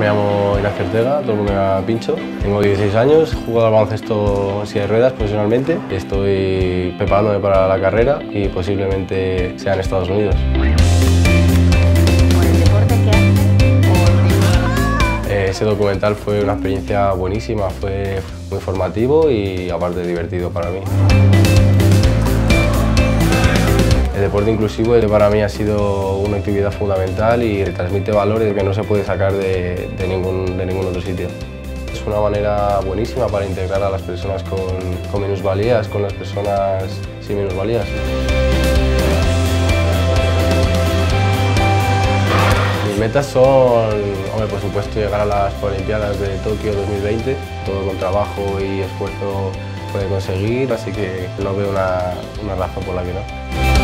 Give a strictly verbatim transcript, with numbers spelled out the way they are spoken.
Me llamo Ignacio Ortega, todo el mundo me llama Pincho. Tengo dieciséis años, juego al baloncesto en silla de ruedas profesionalmente. Estoy preparándome para la carrera y posiblemente sea en Estados Unidos. ¿Por el deporte que haces? Ese documental fue una experiencia buenísima, fue muy formativo y aparte divertido para mí. El deporte inclusivo para mí ha sido una actividad fundamental y transmite valores que no se puede sacar de, de, ningún, de ningún otro sitio. Es una manera buenísima para integrar a las personas con, con minusvalías, con las personas sin minusvalías. Mis metas son, hombre, por supuesto, llegar a las Olimpiadas de Tokio dos mil veinte. Todo con trabajo y esfuerzo puede conseguir, así que no veo una, una razón por la que no.